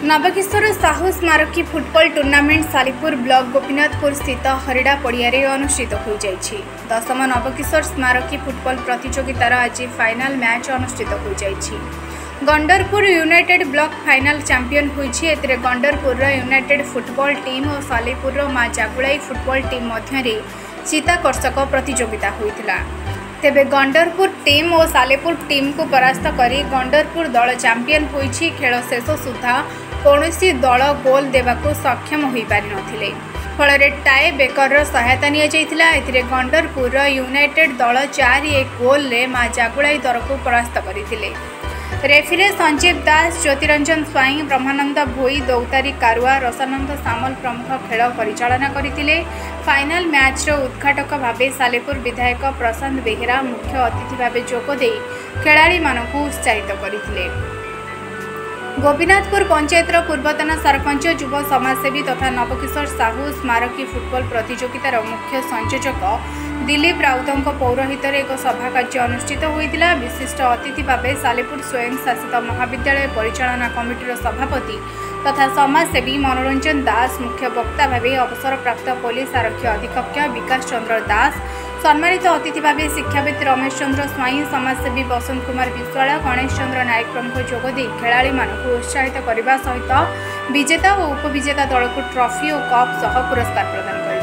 नवकिशोर साहू स्मारकी football tournament Salipur block Gopinathpur स्थित हरिड़ा पड़िया अनुष्ठित हो जाइछि। 10म नवकिशोर स्मारकी फुटबॉल प्रतियोगितार आज फाइनल मैच अनुष्ठित हो जाइछि। Gandarpur united block final champion होइछि। एतिरे गंडरपुर यूनाइटेड फुटबॉल टीम और सालीपुर माँ जागुलाई फुटबॉल टीम मध्य चित्ताकर्षक प्रतियोगिता होइतिला। तेबे गंडरपुर टीम और सालेपुर टीम को परास्त करी गंडरपुर दल चैंपियन होइछि। खेल शेष सुधा कौनसी दल गोल देवाको सक्षम हो पारि नथिले। फल टाए बेकर सहायता निया एथिरे गंडरपुर यूनाइटेड दल 4-1 गोल रे माँ जागुलाई दल को परास्त करथिले। रेफरी संजीव दास, ज्योतिरंजन स्वाई, ब्रह्मानंद भोई, दौतारी कारुआ, रसानंद सामल प्रमुख खेल परिचालना करथिले। फाइनल मैच उद्घाटक भावे सालेपुर विधायक प्रशांत बेहेरा मुख्य अतिथि भावे जोगदे खेलाड़ी मानकु उत्साहित करथिले। गोपीनाथपुर पंचायतर पूर्वतन सरपंच, युव समाजसेवी तथा नवकिशोर साहू स्मारकी फुटबॉल प्रतियोगितार मुख्य संयोजक दिलीप राउतों पौरोहित एक सभा कार्य अनुष्ठित होता। विशिष्ट अतिथि भाव सालेपुर स्वयं शासित महाविद्यालय परिचालना कमिटीर सभापति तथा समाजसेवी मनोरंजन दास, मुख्य वक्ता भाव अवसरप्राप्त पुलिस आरक्षी अधीक्षक विकास चंद्र दास, सम्मानित अतिथि भाव शिक्षाविद रमेश चंद्र स्वाई, समाजसेवी बसंत कुमार विश्वाल, गणेश चंद्र नायक प्रमुख जोगदे खेलाड़ी मानकु उत्साहित करने सहित विजेता और उपविजेता दल को ट्रॉफी और कप सह पुरस्कार प्रदान करथिले।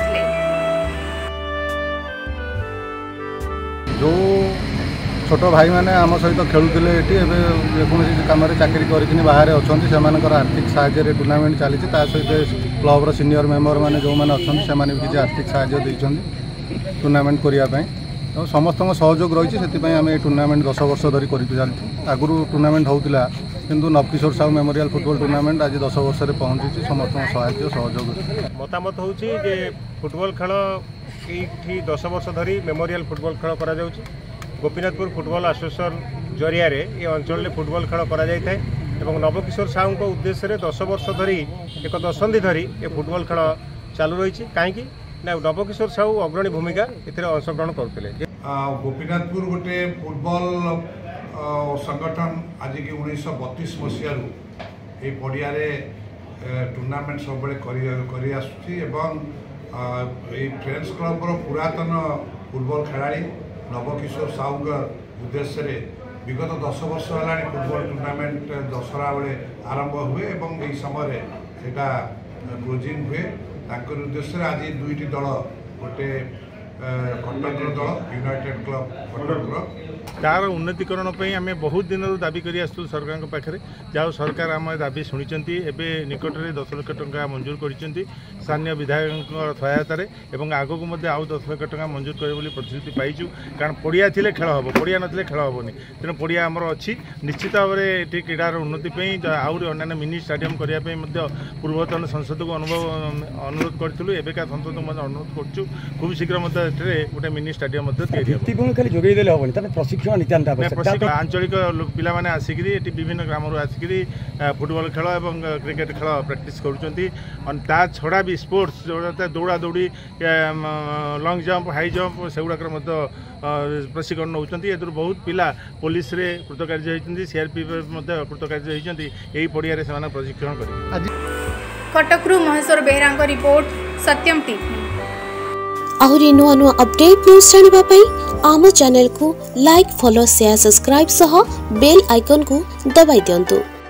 जो छोट भाई मैंने आम सहित खेलुले ये कम चाकरी कर बाहर अच्छा से आर्थिक साहाय्य टूर्नामेंट चली सहित क्लब्र सीनियर मेम्बर मैंने जो मैंने अच्छा से किसी आर्थिक साहाय्य टूर्नामेंट करने तो समस्त सहयोग रही है। आम टूर्नामेंट 10 वर्ष धरी कर चलती। आगुरी टूर्नामेंट होता किंतु Nabakishore Sahu memorial football tournament आज 10 वर्ष में पहुंची समस्त सहायता सहयोग मतामत हो फुटबॉल खेल ये 10 वर्ष धरी मेमोरियल फुटबॉल खेल करा जाउछि। गोपीनाथपुर फुटबॉल एसोसिएशन जरिया ये अंचल में फुटबॉल खेल करा जाय थाए एवं नवकिशोर साहू को उद्देश्य 10 वर्ष धरी एक दशंधि धरी ये फुटबॉल खेल चालू रही कहीं ना नवकिशोर साहू अग्रणी भूमिका एथिरे अंशग्रहण करते। गोपीनाथपुर गोटे फुटबॉल संगठन आज की 1932 मसीह पड़िया टूर्नामेंट सब फ्रेंड्स क्लब पुरातन फुटबॉल खेलाड़ी नवकिशोर साहू उद्देश्य विगत 10 वर्ष है फुटबॉल टूर्नामेंट दशहरा बेले आरंभ हुए और यही समय सेटा क्लोजिंग हुए। उद्देश्य आज 2टी दल गोटे कटकर दल यूनाइटेड क्लब कटकर तार उन्नतिकरण आम बहुत दिन दाबी कर आसु सरकार पाखे जहाँ सरकार आम दाबी शुणी एवं निकट में 10 लाख टंका मंजूर कर स्थानीय विधायक सहायतार आग को आउ 10 लाख टंका मंजूर करे प्रतिश्रुति पाइचु। कारण पड़िया थे खेल हम पड़िया ना खेल हेनी तेणु पड़िया आमर अच्छी निश्चित भाव में ये क्रीडार उन्नति आउरी अन्य मिनी स्टाडियम करने पूर्वतन संसद को अनुरोध करूँ। एवं संसद को अनुरोध करूँ खूब शीघ्र गोटे मिनी स्टाडियम आंचलिक पिला माने आसिक विभिन्न ग्राम आसिक फुटबॉल खेल और क्रिकेट खेल प्रैक्टिस करा छड़ा भी स्पोर्ट्स जो दौड़ा दौड़ी लंग जंप हाई जंप से गुड़ाक प्रशिक्षण नौकरी। ए बहुत पिला पुलिस रे कृतकार्य होती सीआरपी कृतकार्य होती यही पड़िया प्रशिक्षण कर। कटकरू महेश्वर बेहरा रिपोर्ट सत्यम टीवी। आहुरी नुआ नुआ अपडेट न्यूज जानिबा पई आम चैनल को लाइक, फॉलो, शेयर, सब्सक्राइब सह बेल आइकन को दबाई दियंतु।